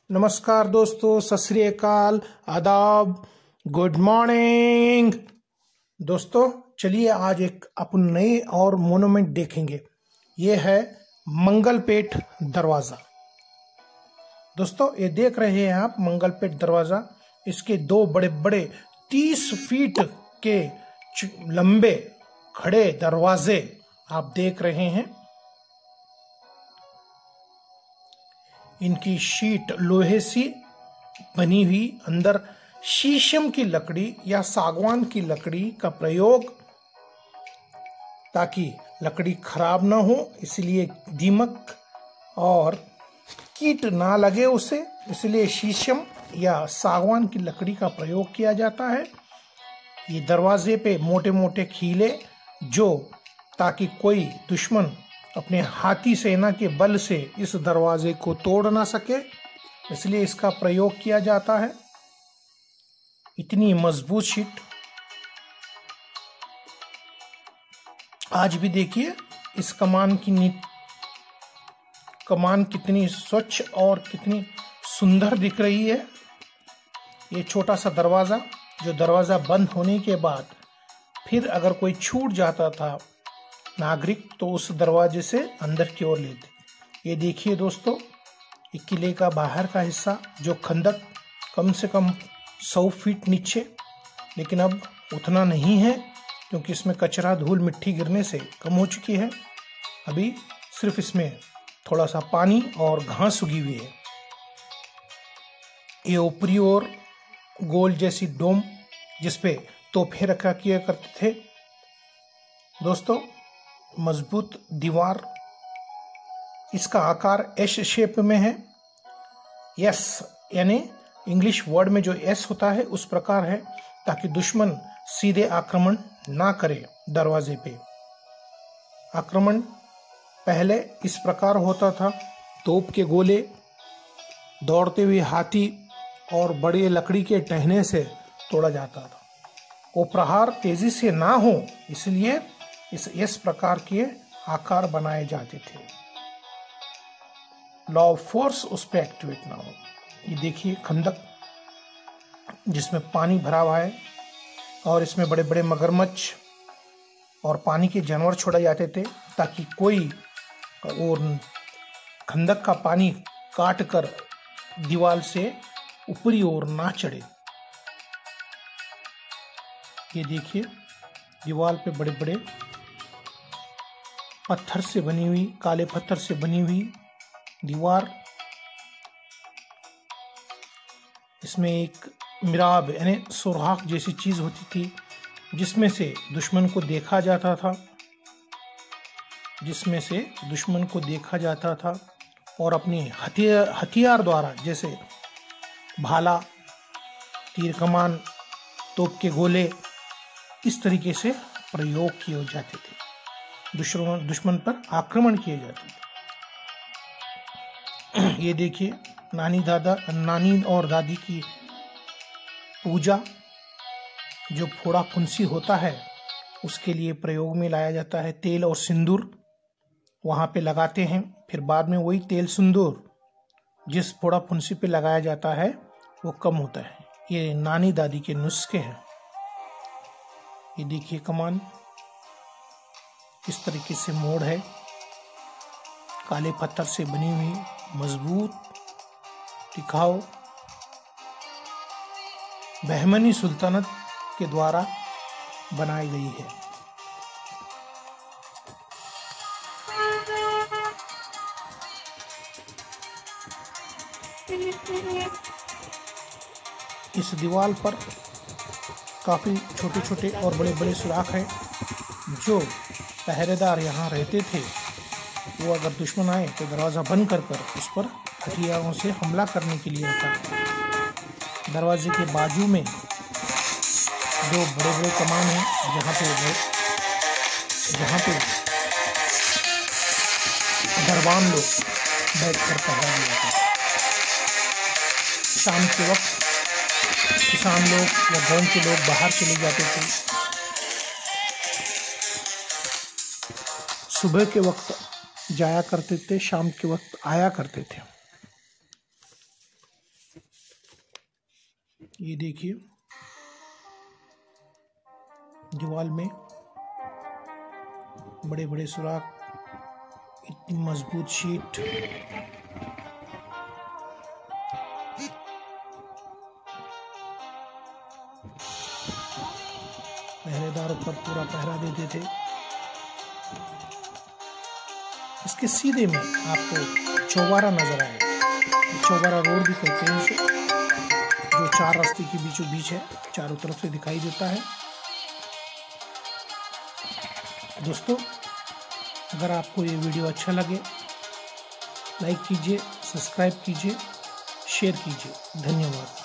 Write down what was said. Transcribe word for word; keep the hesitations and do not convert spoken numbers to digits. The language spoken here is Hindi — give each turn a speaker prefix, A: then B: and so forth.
A: नमस्कार दोस्तों, सत श्री अकाल, आदाब, गुड मॉर्निंग। दोस्तों चलिए आज एक अपन नए और मोनूमेंट देखेंगे। ये है मंगलपेट दरवाज़ा। दोस्तों ये देख रहे हैं आप मंगलपेट दरवाज़ा। इसके दो बड़े बड़े तीस फीट के लंबे खड़े दरवाजे आप देख रहे हैं। इनकी शीट लोहे सी बनी हुई, अंदर शीशम की लकड़ी या सागवान की लकड़ी का प्रयोग, ताकि लकड़ी खराब ना हो, इसलिए दीमक और कीट ना लगे उसे, इसलिए शीशम या सागवान की लकड़ी का प्रयोग किया जाता है। ये दरवाजे पे मोटे मोटे खीले, जो ताकि कोई दुश्मन अपने हाथी सेना के बल से इस दरवाजे को तोड़ ना सके, इसलिए इसका प्रयोग किया जाता है। इतनी मजबूत शीट आज भी देखिए इस कमान की नींव, कमान कितनी स्वच्छ और कितनी सुंदर दिख रही है। ये छोटा सा दरवाजा, जो दरवाजा बंद होने के बाद फिर अगर कोई छूट जाता था नागरिक, तो उस दरवाजे से अंदर की ओर लेते। ये देखिए दोस्तों, ये किले का बाहर का हिस्सा, जो खंदक कम से कम सौ फीट नीचे, लेकिन अब उतना नहीं है क्योंकि इसमें कचरा धूल मिट्टी गिरने से कम हो चुकी है। अभी सिर्फ इसमें थोड़ा सा पानी और घास उगी हुई है। ये ऊपरी ओर गोल जैसी डोम, जिसपे तोहफे रखा किया करते थे। दोस्तों मजबूत दीवार, इसका आकार एस शेप में है। एस यानी इंग्लिश वर्ड में जो एस होता है उस प्रकार है, ताकि दुश्मन सीधे आक्रमण ना करे। दरवाजे पे आक्रमण पहले इस प्रकार होता था, तोप के गोले, दौड़ते हुए हाथी और बड़े लकड़ी के टहने से तोड़ा जाता था। वो प्रहार तेजी से ना हो, इसलिए इस इस प्रकार के आकार बनाए जाते थे। लॉ ऑफ फोर्स उस पर एक्टिवेट ना हो। ये देखिए खंदक, जिसमें पानी भरा हुआ है और इसमें बड़े बड़े मगरमच्छ और पानी के जानवर छोड़े जाते थे, ताकि कोई और खंदक का पानी काट कर दीवार से ऊपरी ओर ना चढ़े। ये देखिए दीवार पे बड़े बड़े पत्थर से बनी हुई, काले पत्थर से बनी हुई दीवार। इसमें एक मिराब यानी सुराख जैसी चीज होती थी, जिसमें से दुश्मन को देखा जाता था जिसमें से दुश्मन को देखा जाता था और अपनी हथियार हथियार द्वारा, जैसे भाला, तीर कमान, तोप के गोले, इस तरीके से प्रयोग किए जाते थे। दुश्मन दुश्मन पर आक्रमण किए जाते थे। ये देखिए नानी दादा नानी और दादी की पूजा, जो फोड़ा फुंसी होता है उसके लिए प्रयोग में लाया जाता है। तेल और सिंदूर वहाँ पे लगाते हैं, फिर बाद में वही तेल सिंदूर जिस फोड़ा फुंसी पे लगाया जाता है वो कम होता है। ये नानी दादी के नुस्खे हैं। ये देखिए कमान किस तरीके से मोड़ है, काले पत्थर से बनी हुई, मजबूत, टिकाऊ, बहमनी सुल्तानत के द्वारा बनाई गई है। इस दीवार पर काफी छोटे छोटे और बड़े बड़े सुराख हैं। जो पहरेदार यहाँ रहते थे, वो अगर दुश्मन आए तो दरवाज़ा बंद कर कर उस पर हथियारों से हमला करने के लिए रहता है। दरवाजे के बाजू में दो बड़े बड़े कमान हैं, जहाँ पे जहाँ पे दरबान लोग बैठ कर पहरा दिया था। शाम के वक्त किसान लोग या गांव के लोग बाहर चले जाते थे। सुबह के वक्त जाया करते थे, शाम के वक्त आया करते थे। ये देखिए दीवार में बड़े बड़े सुराख, इतनी मजबूत शीट। पहरेदारों पर पूरा पहरा देते थे। इसके सीधे में आपको चौबारा नजर आएगा। चौबारा रोड भी कहते हैं इसे, जो चार रास्ते के बीचों बीच है, चारों तरफ से दिखाई देता है। दोस्तों, अगर आपको ये वीडियो अच्छा लगे, लाइक कीजिए, सब्सक्राइब कीजिए, शेयर कीजिए। धन्यवाद।